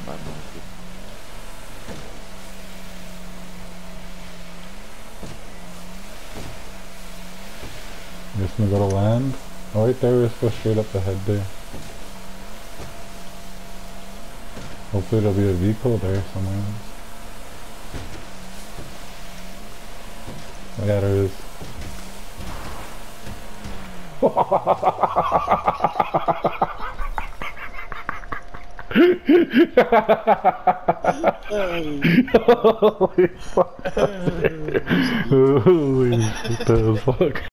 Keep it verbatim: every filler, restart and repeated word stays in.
five more. Just gonna go to land. Oh, right there, let's go straight up ahead there. Hopefully there'll be a vehicle there somewhere. Oh yeah, there is. Holy fuck. Holy what the fuck.